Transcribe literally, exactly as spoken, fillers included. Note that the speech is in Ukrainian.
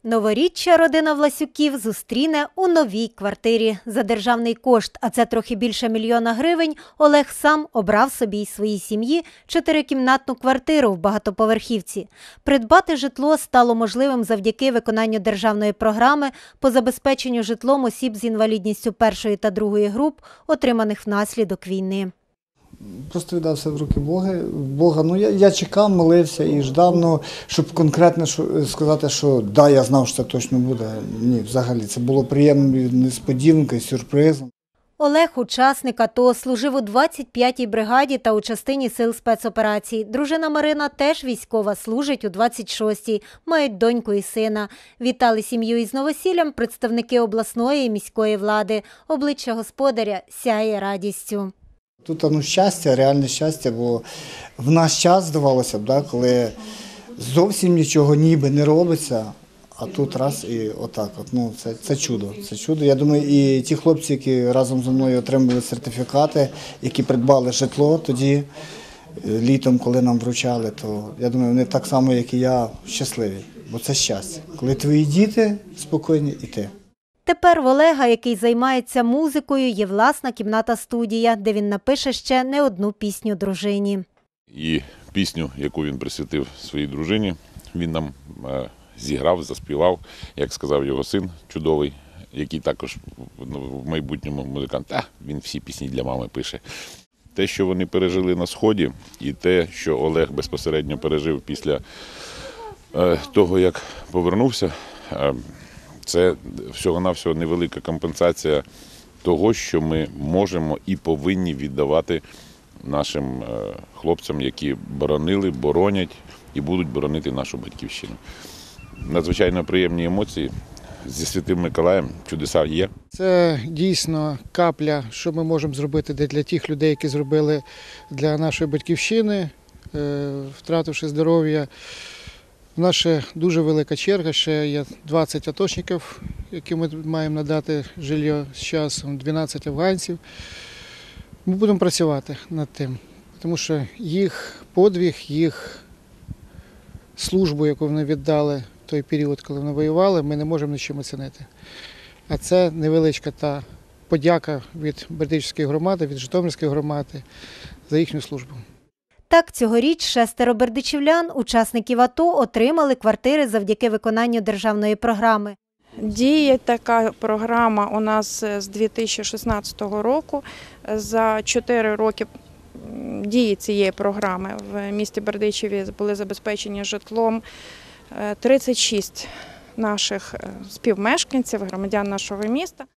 Новоріччя родина Власюків зустріне у новій квартирі. За державний кошт, а це трохи більше мільйона гривень, Олег сам обрав собі й своїй сім'ї чотирикімнатну квартиру в багатоповерхівці. Придбати житло стало можливим завдяки виконанню державної програми по забезпеченню житлом осіб з інвалідністю першої та другої груп, отриманих внаслідок війни. Просто віддав все в руки Бога. Бога. Ну, я, я чекав, молився і ждав, ну, щоб конкретно сказати, що да, я знав, що це точно буде. Ні, взагалі, це було приємною несподіванкою, сюрпризом. Олег – учасник АТО, служив у двадцять п'ятій бригаді та у частині сил спецоперацій. Дружина Марина теж військова, служить у двадцять шостій, мають доньку і сина. Вітали сім'ю із новосіллям представники обласної і міської влади. Обличчя господаря сяє радістю. Тут ну, щастя, реальне щастя, бо в наш час, здавалося б, да, коли зовсім нічого ніби не робиться, а тут раз і отак. От, ну, це, це чудо, це чудо. Я думаю, і ті хлопці, які разом зі мною отримали сертифікати, які придбали житло тоді, літом, коли нам вручали, то я думаю, вони так само, як і я, щасливі, бо це щастя. Коли твої діти спокійні і ти. Тепер в Олега, який займається музикою, є власна кімната-студія, де він напише ще не одну пісню дружині. І пісню, яку він присвятив своїй дружині, він нам е, зіграв, заспівав, як сказав його син чудовий, який також в майбутньому музикант, а він всі пісні для мами пише. Те, що вони пережили на Сході, і те, що Олег безпосередньо пережив після е, того, як повернувся, е, це всього-навсього невелика компенсація того, що ми можемо і повинні віддавати нашим хлопцям, які боронили, боронять і будуть боронити нашу батьківщину. Надзвичайно приємні емоції. Зі Святим Миколаєм чудеса є. Це дійсно капля, що ми можемо зробити для тих людей, які зробили для нашої батьківщини, втративши здоров'я. У нас ще дуже велика черга, ще є двадцять атошників, яким ми маємо надати житло з часом, дванадцять афганців. Ми будемо працювати над тим, тому що їх подвиг, їх службу, яку вони віддали в той період, коли вони воювали, ми не можемо нічим оцінити. А це невеличка та подяка від Бердичівської громади, від Житомирської громади за їхню службу. Так, цьогоріч шестеро бердичівлян, учасників АТО, отримали квартири завдяки виконанню державної програми. Діє така програма у нас з дві тисячі шістнадцятого року. За чотири роки дії цієї програми в місті Бердичеві були забезпечені житлом тридцять шість наших співмешканців, громадян нашого міста.